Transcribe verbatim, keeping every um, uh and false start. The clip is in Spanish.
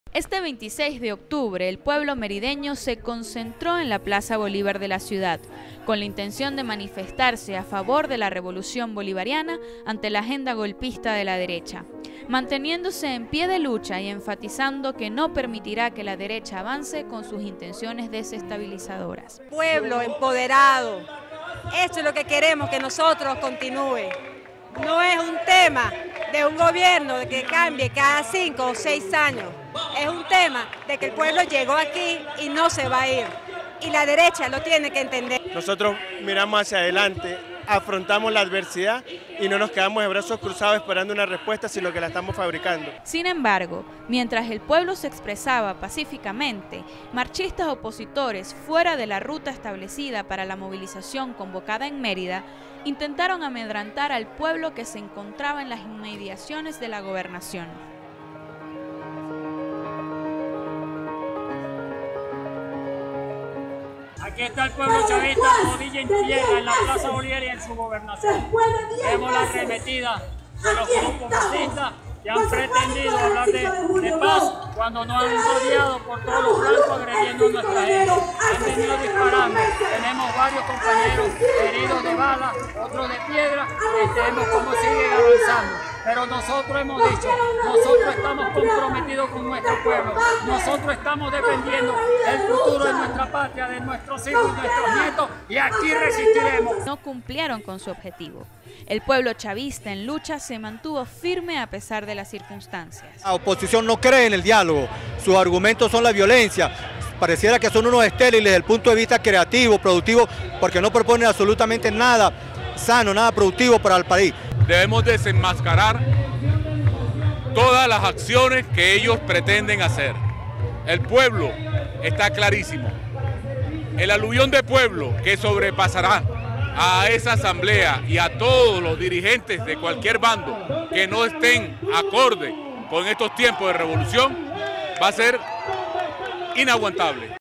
Este veintiséis de octubre, el pueblo merideño se concentró en la Plaza Bolívar de la ciudad, con la intención de manifestarse a favor de la revolución bolivariana ante la agenda golpista de la derecha, manteniéndose en pie de lucha y enfatizando que no permitirá que la derecha avance con sus intenciones desestabilizadoras. Pueblo empoderado, esto es lo que queremos que nosotros continúe. No es un tema de un gobierno que cambie cada cinco o seis años. Es un tema de que el pueblo llegó aquí y no se va a ir. Y la derecha lo tiene que entender. Nosotros miramos hacia adelante, afrontamos la adversidad y no nos quedamos de brazos cruzados esperando una respuesta, sino que la estamos fabricando. Sin embargo, mientras el pueblo se expresaba pacíficamente, marchistas opositores fuera de la ruta establecida para la movilización convocada en Mérida, intentaron amedrentar al pueblo que se encontraba en las inmediaciones de la gobernación. Aquí está el pueblo chavista, rodilla en tierra en la Plaza Bolívar y en su gobernación. Vemos la arremetida de los grupos fascistas que han pretendido hablar de, de paz cuando nos han rodeado por todos los flancos agrediendo a nuestra gente. Han venido disparando. Tenemos varios compañeros heridos de bala, otros de piedra, y vemos cómo siguen avanzando. Pero nosotros hemos dicho, nosotros estamos comprometidos con nuestro pueblo, nosotros estamos defendiendo el futuro de nuestra patria, de nuestros hijos y nuestros nietos, y aquí resistiremos. No cumplieron con su objetivo. El pueblo chavista en lucha se mantuvo firme a pesar de las circunstancias. La oposición no cree en el diálogo, sus argumentos son la violencia. Pareciera que son unos estériles desde el punto de vista creativo, productivo, porque no proponen absolutamente nada sano, nada productivo para el país. Debemos desenmascarar todas las acciones que ellos pretenden hacer. El pueblo está clarísimo. El aluvión de pueblo que sobrepasará a esa asamblea y a todos los dirigentes de cualquier bando que no estén acorde con estos tiempos de revolución va a ser inaguantable.